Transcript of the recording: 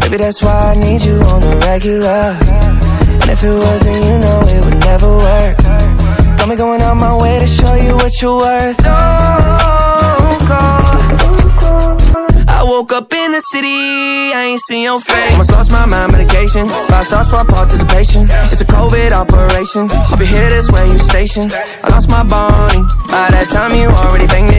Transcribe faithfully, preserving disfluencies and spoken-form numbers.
Maybe that's why I need you on the regular. And if it wasn't, you know it would never work. Got me going out my way to show you what you're worth. Don't go. I woke up in the city, I ain't seen your face. Almost lost my mind, medication. Five stars for participation. It's a COVID operation. I'll be here this way, you stationed. I lost my Bonnie. By that time you already banged